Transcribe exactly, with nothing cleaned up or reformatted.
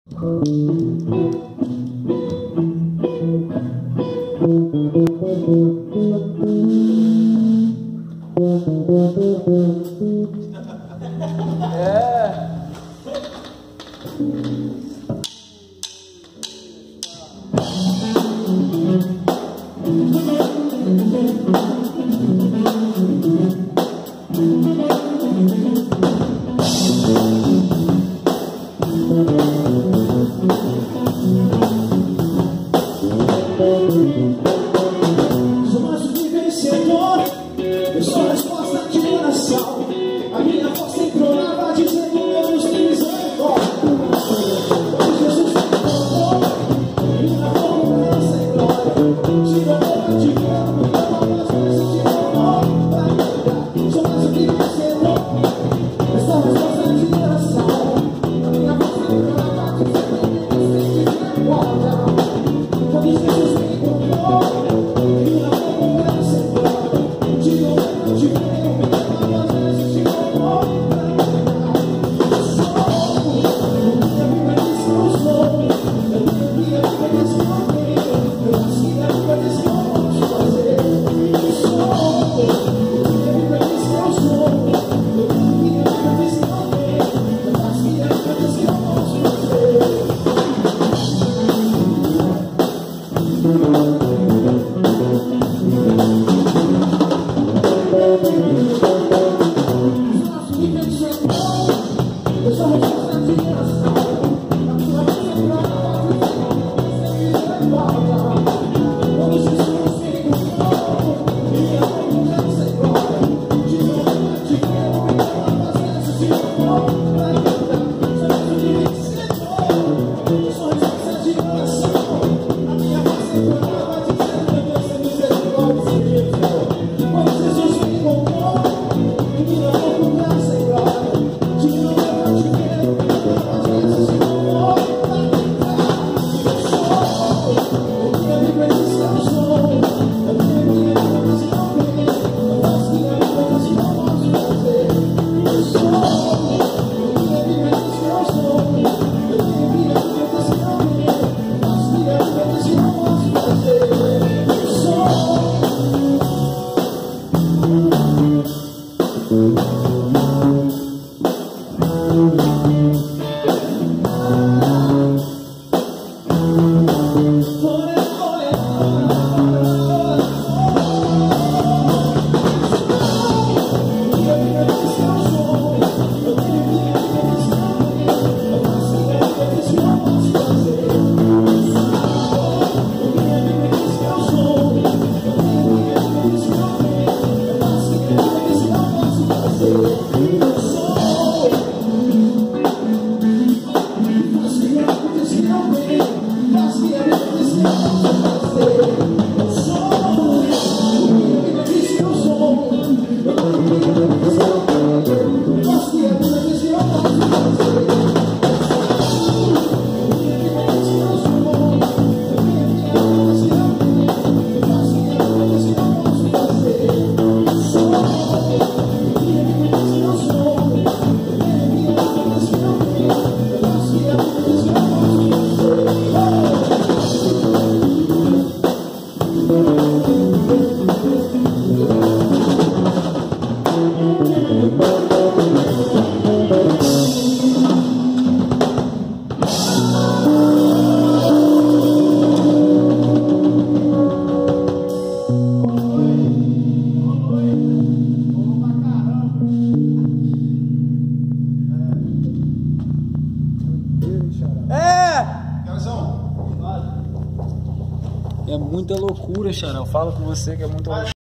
É. Sou mais um vencedor, eu sou a resposta de coração. A minha voz sempre orava, dizendo eu nos fiz agora. Quando Jesus me tocou, minha boca sem glória. Se eu não te amo, eu não posso te amor pra cantar. Sou mais um vencedor, eu sou a resposta de coração. A minha voz sempre orava, dizendo eu nos fiz agora. Quando Jesus me tocou, É muita loucura, Xará. Eu falo com você que é muita loucura.